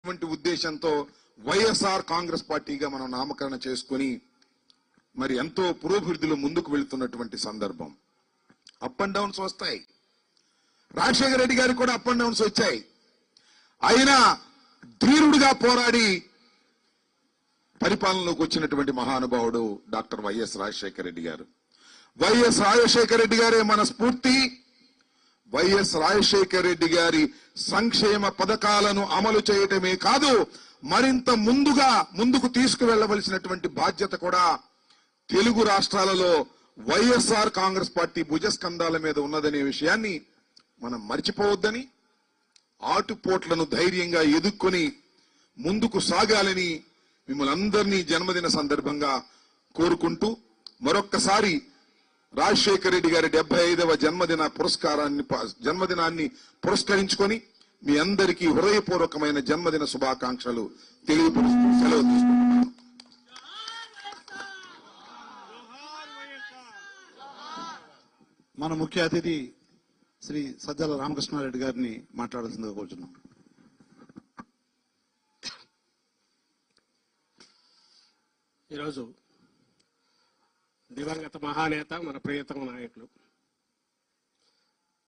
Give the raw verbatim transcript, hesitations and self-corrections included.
ఉద్దేశంతో వైఎస్ఆర్ కాంగ్రెస్ పార్టీగా మనం నామకరణ చేసుకుని మరి ఎంతో పురోభివృద్ధిలో ముందుకు వెళ్తున్నటువంటి సందర్భం. అప్ అండ్ డౌన్స్ వస్తాయి. రాజశేఖర రెడ్డి గారికి కూడా అప్ అండ్ డౌన్స్ వచ్చాయి. అయినా ధీరుడిగా పోరాడి పరిపాలనలోకి వచ్చినటువంటి మహానుభావుడు డాక్టర్ వైఎస్ రాజశేఖర రెడ్డి గారు. వైఎస్ రాజశేఖర రెడ్డి గారే మన స్ఫూర్తి. వైఎస్ రాజశేఖర రెడ్డి గారి సంక్షేమ పథకాలను అమలు చేయటమే కాదు, మరింత ముందుగా ముందుకు తీసుకువెళ్లవలసినటువంటి బాధ్యత కూడా తెలుగు రాష్ట్రాలలో వైఎస్ఆర్ కాంగ్రెస్ పార్టీ భుజస్కంధాల మీద ఉన్నదనే విషయాన్ని మనం మర్చిపోవద్దని, ఆటుపోట్లను ధైర్యంగా ఎదుర్కొని ముందుకు సాగాలని మిమ్మల్ని అందరినీ జన్మదిన సందర్భంగా కోరుకుంటూ మరొక్కసారి రాజశేఖర రెడ్డి గారి డెబ్బై ఐదవ జన్మదిన పురస్కారాన్ని జన్మదినాన్ని పురస్కరించుకొని మీ అందరికీ హృదయపూర్వకమైన జన్మదిన శుభాకాంక్షలు తెలియపరుస్తూ సెలవు తీసుకుంటున్నాను. మన ముఖ్య అతిథి శ్రీ సజ్జల రామకృష్ణారెడ్డి గారిని మాట్లాడాల్సిందిగా కోరుచున్నాం. ఈరోజు దివంగత మహానేత మన ప్రియతమ నాయకులు